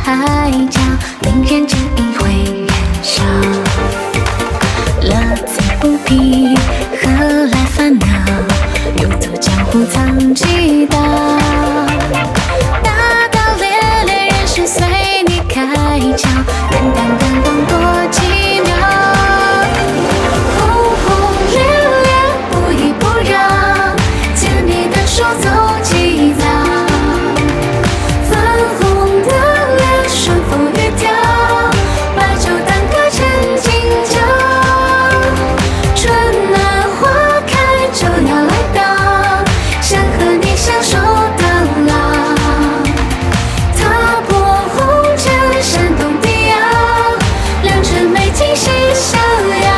海角，宁愿这一回燃烧。乐此不疲，何来烦恼？游走江湖藏几道。大道猎猎，人生随你开窍，淡淡感动多几秒。轰轰烈烈，不依不饶，牵你的手走几遭。粉红的脸，顺风雨飘，白酒当歌成今朝。春暖花开，就要来到，想和你相守到老。踏破红尘，山东地摇，良辰美景喜逍遥。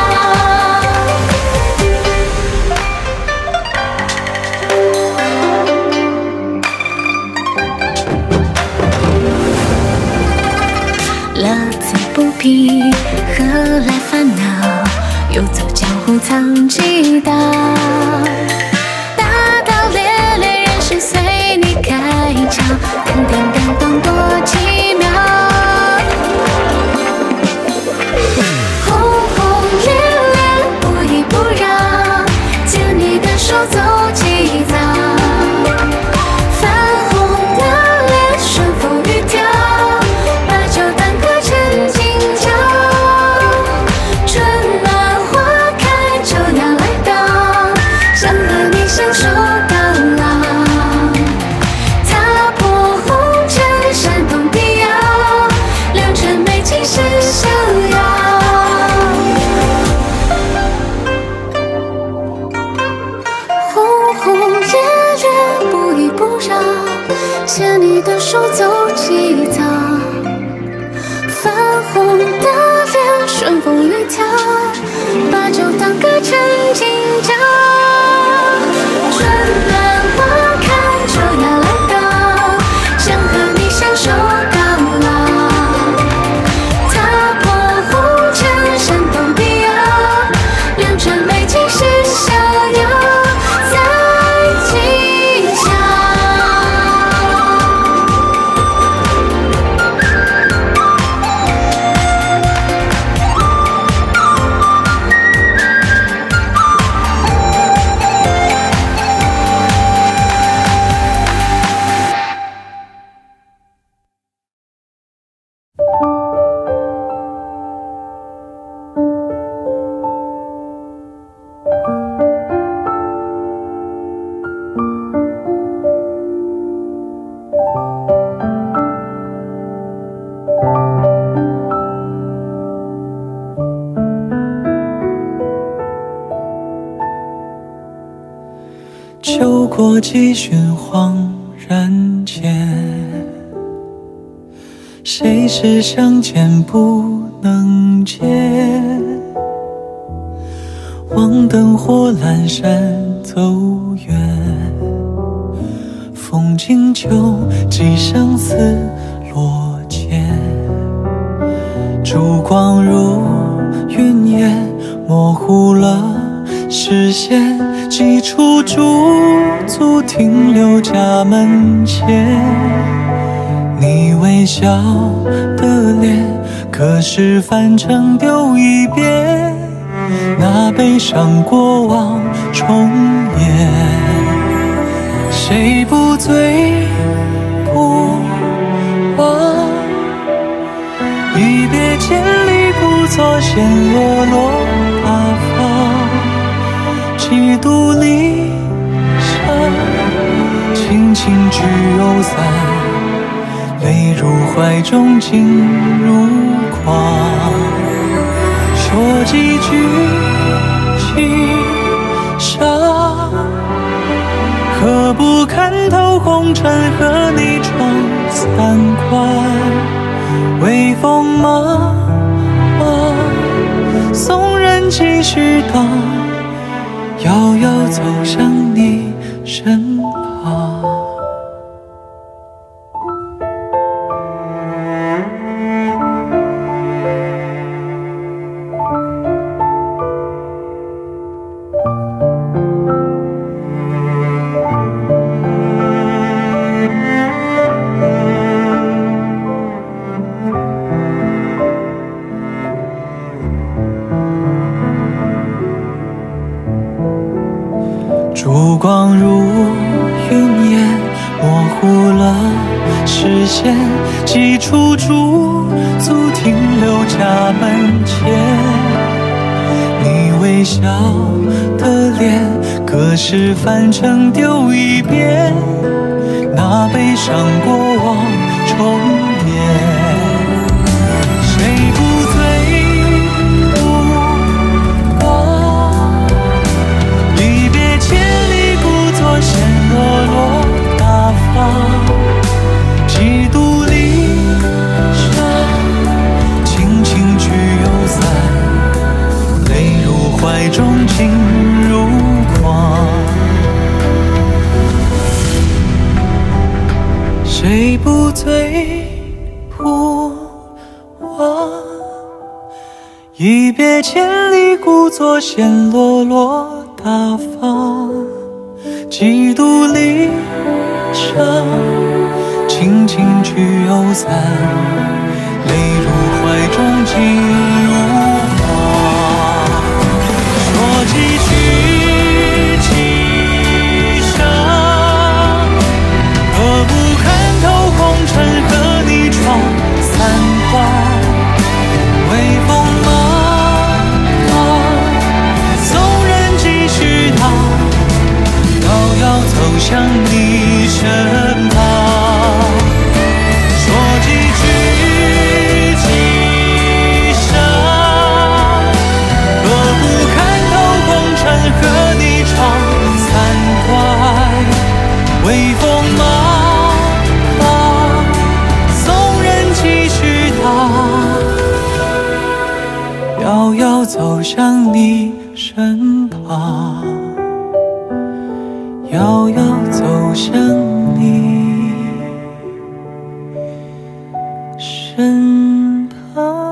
乐此不疲，何来烦恼？游走江湖藏几道。大道猎猎，人生随你开窍，淡淡感动多几秒。轰轰烈烈，不依不饶，牵你的手走几遭。泛红的脸，顺风雨飘，白酒当歌成今朝。春暖花开，就要来到，想和你相守到老。踏破红尘，山东地摇，良辰美景喜逍遥。轰轰烈烈，不依不饶，牵你的手走几遭。泛红的脸，顺风雨飘，把酒当歌成今朝。春暖花开，就要来到，想和你相守到老。踏破红尘，山东地摇，良辰美景喜逍遥，在今宵。 酒过几巡恍然间，谁是相见不能见？望灯火阑珊走远，风景旧，寄相思落笺。烛光如云烟，模糊了视线，几处驻足停留家门前。你微笑的脸，可是翻成丢一遍？那悲伤过往重演，谁不醉不忘？一别千里，故作陷落落八方。几度离殇，轻轻举又散，泪入怀中尽如狂。说几句情伤，何不看透红尘，和你闯三关？微风茫茫，送人几许荡，遥遥走向你身旁。 线，几处驻足停留家门前。你微笑的脸，隔世翻成丢一遍，那悲伤过往重演。谁不醉不忘？离别千里，故作显落落大方。几度离殇，轻轻去又散，泪入怀中进入狂。谁不醉不忘？一别千里，故作显落落大方。几度离殇，轻轻去又散，泪入怀中进入狂。说几句几声，何不看透红尘和你闯三关？微风茫茫，纵人继续浪，遥遥走向你身旁。微风茫茫，纵人继续浪，遥遥走向你身旁，遥遥走向你身旁。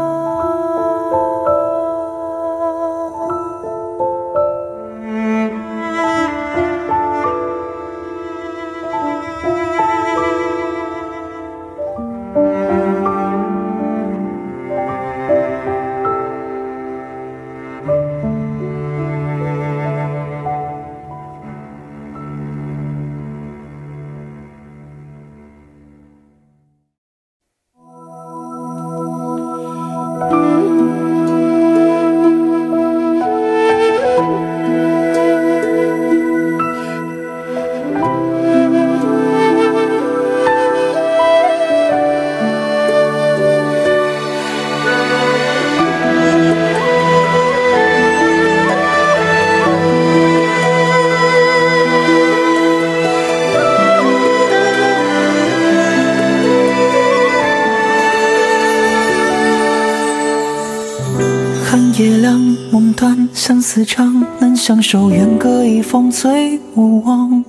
夜凉梦断相思长，难相守愿隔一方醉无望。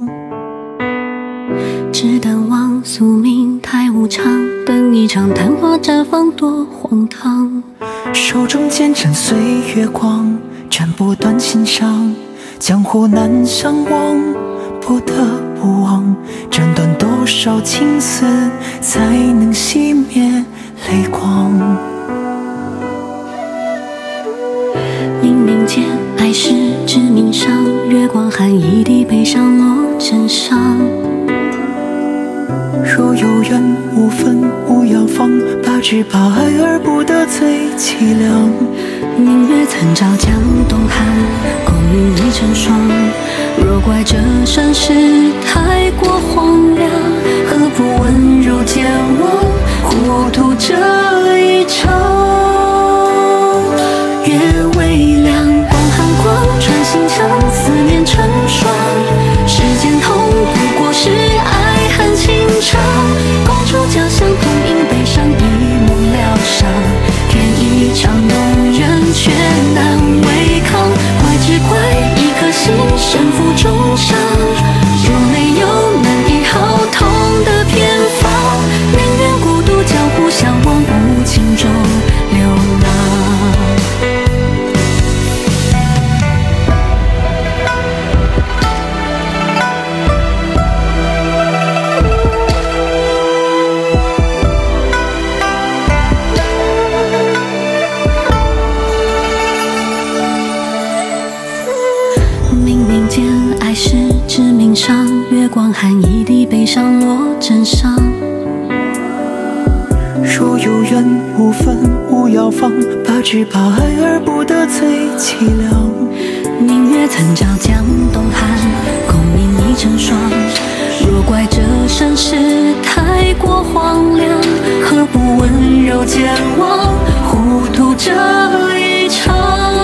只淡忘宿命太无常，等一场昙花绽放多荒唐。 手中剑斩岁月光，斩不断心伤。江湖难相忘，不得不忘。斩断多少情丝，才能熄灭泪光。 冥冥间，爱是致命伤，月光寒一滴悲伤落枕上。 若有缘无分无药方，把只怕爱而不得最凄凉。 明月残照江东寒，空余一成霜。若怪这身世太过荒凉，何不温柔见我糊涂这一场。月微凉，光寒光穿心墙，思念成霜。世间痛不过是爱恨情长，共筑家乡同饮悲伤，一梦疗伤。天一场动人却难违抗，怪只怪一颗心身负重伤。若没有难以好痛的偏方，宁愿孤独江湖相望，无情中流浪。爱是致命伤，月光寒一滴悲伤落枕上。 如有缘无分无药方，怕只怕爱而不得最凄凉。 明月曾照江东寒，功名已成双。若怪这身世太过荒凉，何不温柔健忘，糊涂这一场。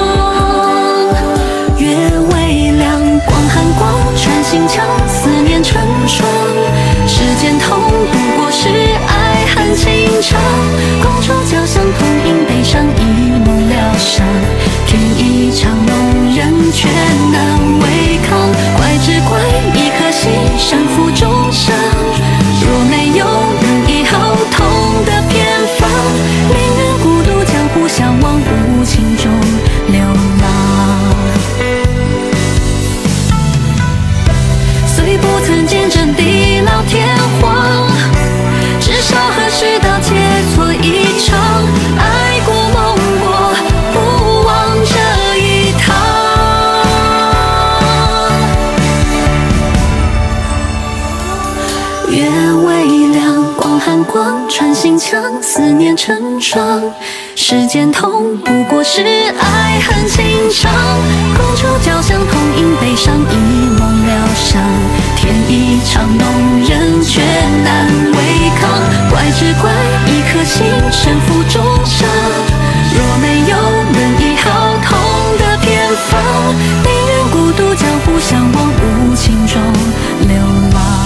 月微凉，光寒光穿心墙，思念成霜。世间痛不过是爱恨情长，共处交相同饮悲伤，一梦疗伤。天一场弄人却难违抗，怪只怪一颗心身负重伤。若没有人医好痛的偏方，宁愿孤独江湖相望，无情中流浪。虽不曾见证地老天荒，至少何时到切磋一场，爱过梦过不忘这一趟。月微凉，光寒光穿心墙，思念成霜。世间痛不过是爱恨情长，共处交相同饮悲伤，一梦疗伤。天一场弄人却难违抗，怪只怪一颗心身负重伤。若没有能医好痛的偏方，宁愿孤独江湖相望，无情中流浪。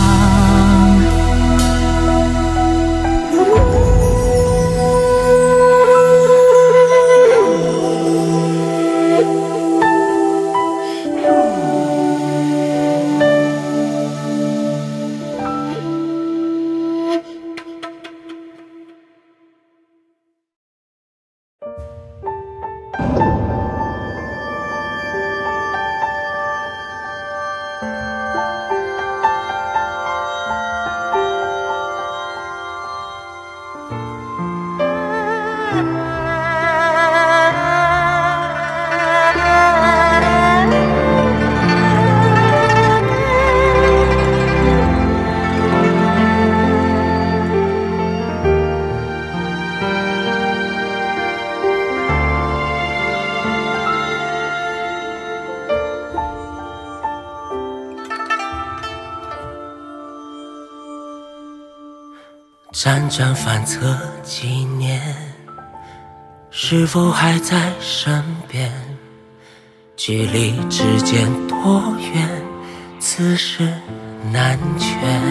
辗转反侧几年，是否还在身边？距离之间多远，此事难全。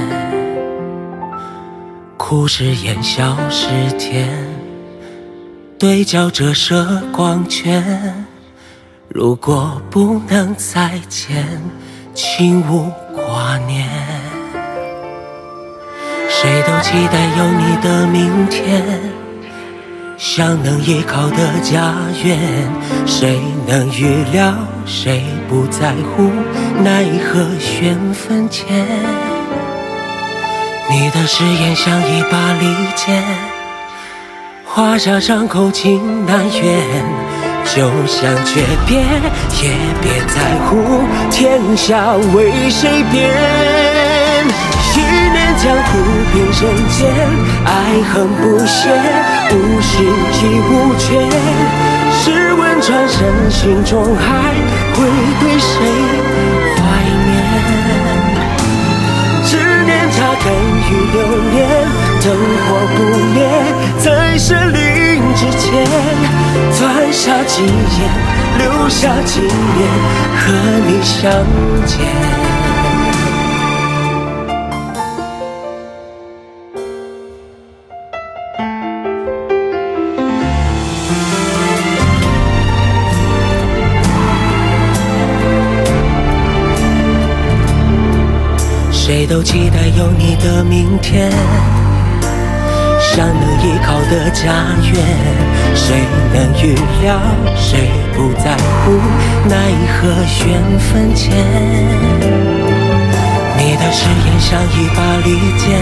哭是烟，笑是甜，对角折射光圈。如果不能再见，请勿挂念。谁都期待有你的明天，像能依靠的家园。谁能预料，谁不在乎，奈何缘分浅。你的誓言像一把利剑，划下伤口情难圆。就像诀别，也别在乎，天下为谁变。一念江湖并身间，爱恨不歇，无心亦无缺。试问转身心中还会对谁怀念？执念扎根于流年，灯火不灭，在生灵之间，钻下几眼，留下纪念，和你相见。谁都期待有你的明天，像能依靠的家园。谁能预料，谁不在乎，奈何缘分浅。你的誓言像一把利剑，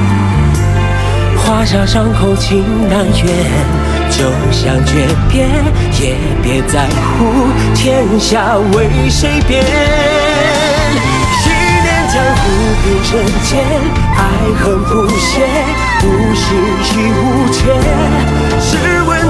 划下伤口情难圆。就像诀别，也别在乎，天下为谁变。江湖并身间，爱恨不歇，无心亦无缺。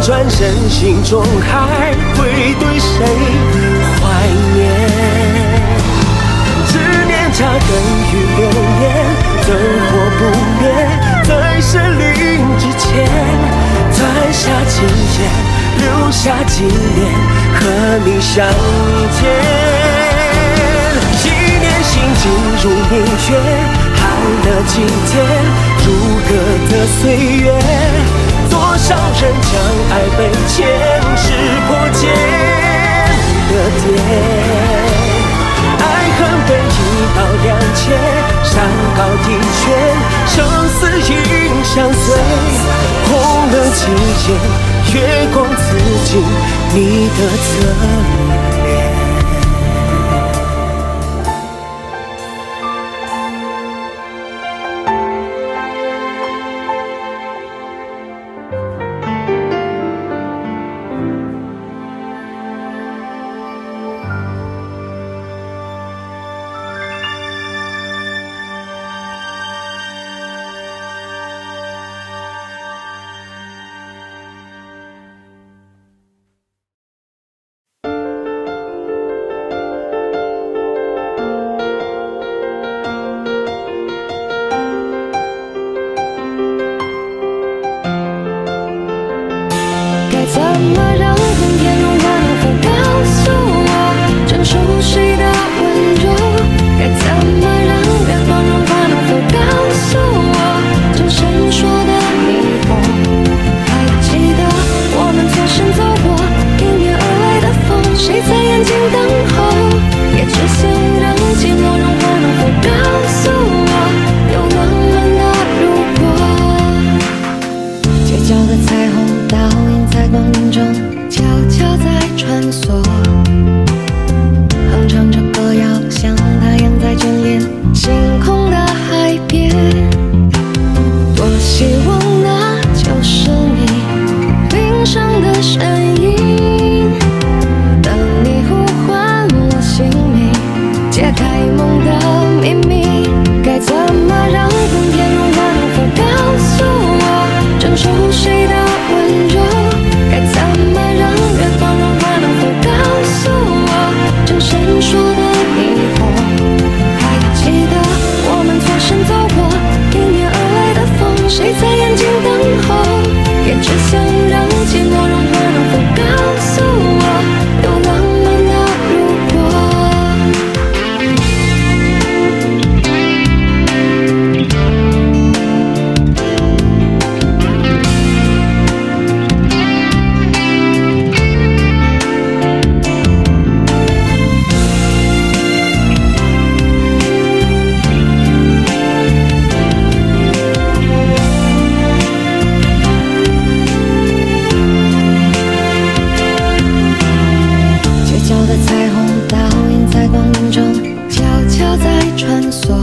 转身，心中还会对谁怀念？执念扎根于流言，灯火不灭，在生灵之前，攒下经验，留下纪念，和你相见。一念心进入明月，寒了几天，如歌的岁月，多少人将爱被牵识破茧的蝶。爱恨被一刀两切，山高地远，生死应相随。红了季节，月光刺进你的侧脸。 怎么让冬天融化？能否告诉我，承受谁的温柔？该怎么让月光融化？能否告诉我，正闪烁的霓虹？还记得我们错身走过，迎面而来的风，谁在眼睛等候？也只想让寂寞融化，能否告诉我，有浪漫的如果？街角的彩虹倒映在光影中，悄悄在穿梭，哼唱着歌谣，像太阳在眷恋星空的海边。多希望那就是你冰上的身影，等你呼唤我姓名，解开梦的秘密。该怎么让冬天融化？能否告诉我，承受谁的温柔？该怎么让月光融化？能否告诉我，正闪烁的霓虹？还记得我们错身走过，迎面而来的风，谁在眼睛等候？也只想让寂寞融化，能否告诉我，有浪漫的如果？街角的彩虹倒映在光影中，悄悄在穿梭，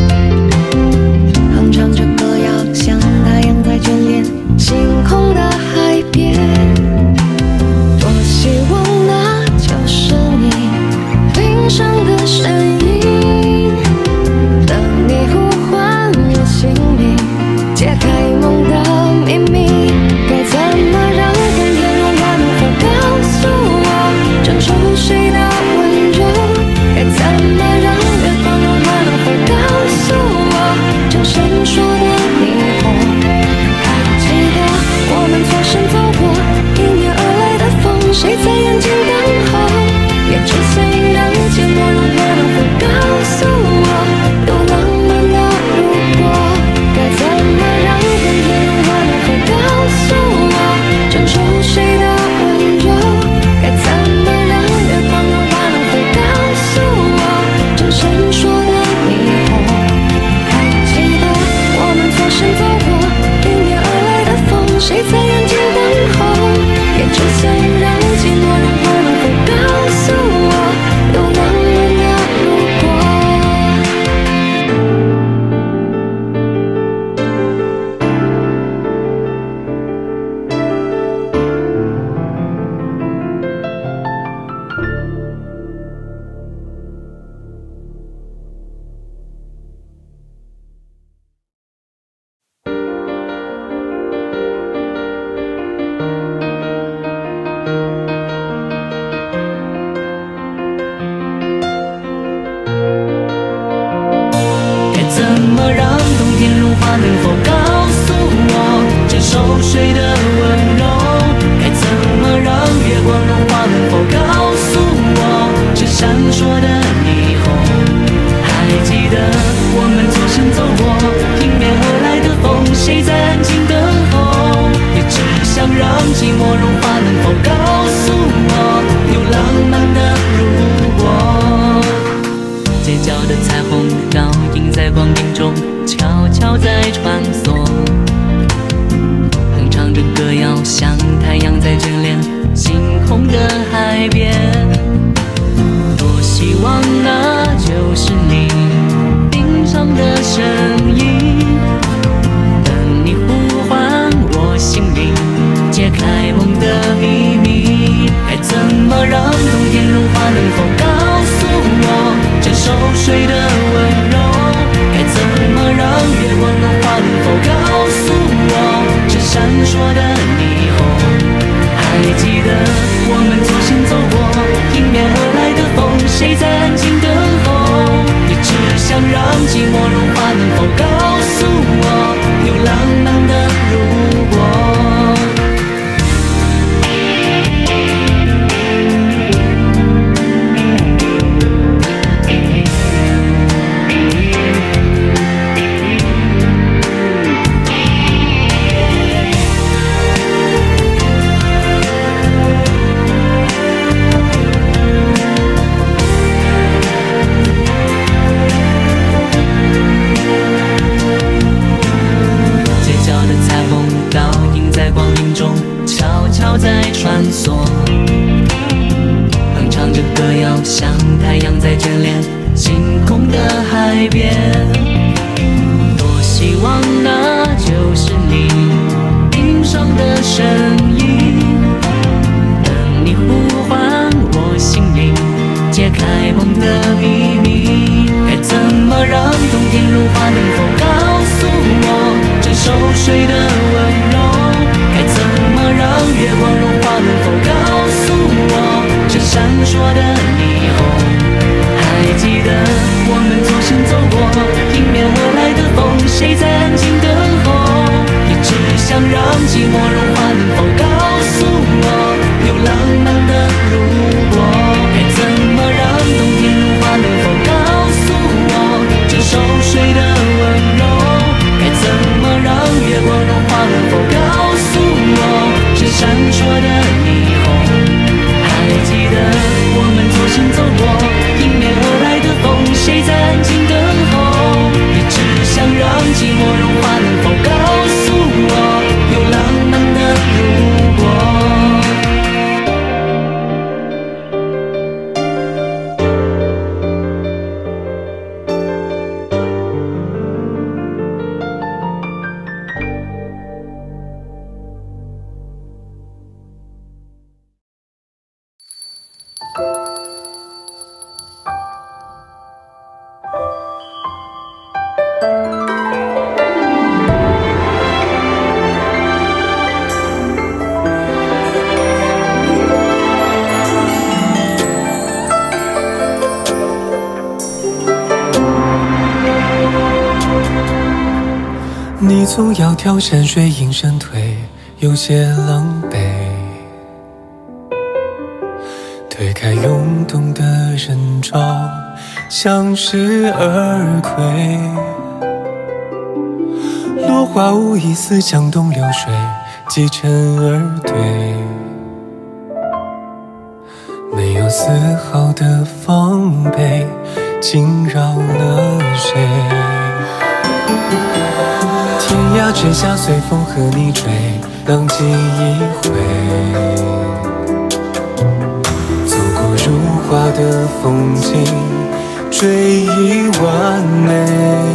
哼唱着歌谣，像太阳在眷恋星空的海边。多希望那就是你冰上的身影，等你呼唤我姓名，解开梦的秘密。该怎么让冬天融化？能否告诉我，承受谁的温柔？该怎么让月光融化？能否告诉我，正闪烁的霓虹？还记得我们错身走过，迎面而来的风，谁在眼睛等候？也只想让寂寞融化，能否告诉我，有浪漫的如果？该怎么让冬天融化？能否告诉我，承受谁的温柔？该怎么让月光融化？能否告诉我，正闪烁的霓虹？还记得我们错身走过，迎面而来的风，谁在眼睛等候？也只想让寂寞融化，能否告诉我，有浪漫的如果？ 像太阳在眷恋星空的海边。多希望那就是你冰上的声音，等你呼唤我姓名，解开梦的秘密。该怎么让冬天融化，能否告诉我这熟睡的温柔？该怎么让月光融化，能否告诉我这闪烁的霓虹？还记得我们左先走过迎面而来的风，谁在安静等候？也只想让寂寞融化，能否告诉我有浪漫的如果？在穿梭，哼唱着歌谣，像太阳在眷恋星空的海边。多希望那就是你冰上的声音，等你呼唤我姓名，解开梦的秘密。该怎么让冬天融化，能否告诉我这熟睡的温柔？该怎么让月光融化，能否告诉我这闪烁的霓虹？还记得我们左先走过迎面而来的风，谁在安静等候？也只想让寂寞融化，能否告诉我有浪漫的如果？该怎么让冬天融化，能否告诉我这熟睡的温柔？该怎么让月光融化，能否告诉我这闪烁的霓虹？还记得我们左先走过迎面而来的风，谁在安静等候？也只想让寂寞融化，能否告诉我有浪漫的如果？ 你总窈窕山水映身退，有些狼狈。推开涌动的人潮，向势而归。落花无意似江东流水，击沉而堆。没有丝毫的防备，惊扰了谁？天涯之下，随风和你追，浪迹一回。走过如画的风景，追忆完美。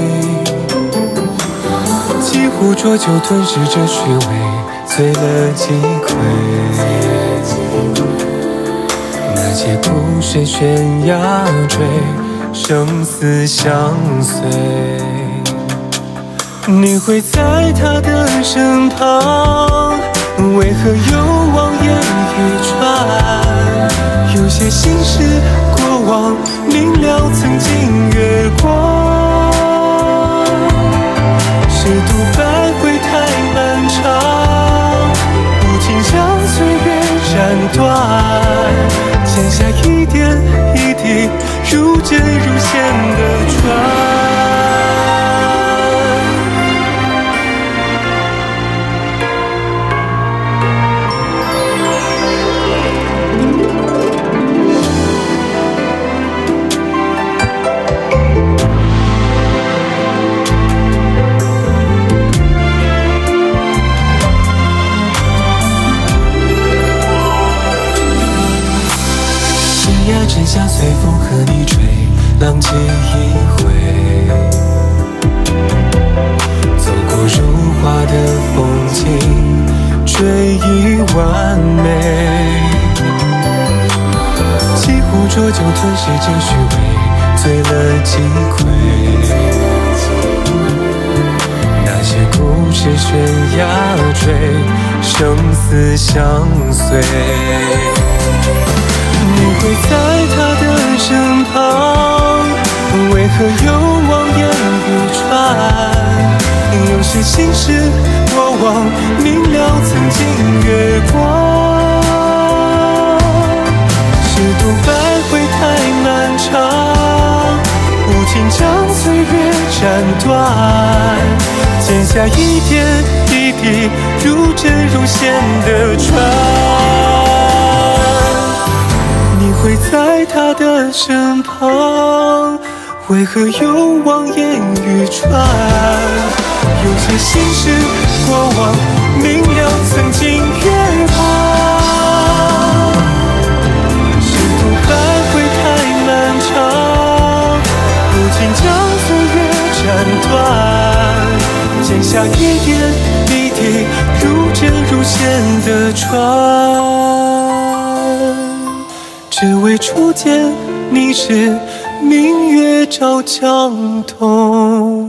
几壶浊酒吞噬着虚伪，醉了几回。那些故事悬崖坠，生死相随。你会在他的身旁，为何又望眼欲穿？有些心事过往，明了曾经月光。是独白会太漫长，不禁将岁月斩断，剪下一点一滴如针如线的船。 只想随风和你吹，浪迹一回，走过如画的风景，追忆完美。几壶浊酒吞噬尽虚伪，醉了几回。那些故事悬崖坠，生死相随。你会在他的身旁，为何又望眼欲穿？有些心事过往，明了曾经月光。是独白会太漫长，无情将岁月斩断，剪下一点一滴如针如线的船。你会在他的身旁，为何又望眼欲穿？有些心事过往，明了曾经月光。是独白会太漫长，无情将岁月斩断，剪下一点一滴如针如线的船。只为初见你时，明月照江东。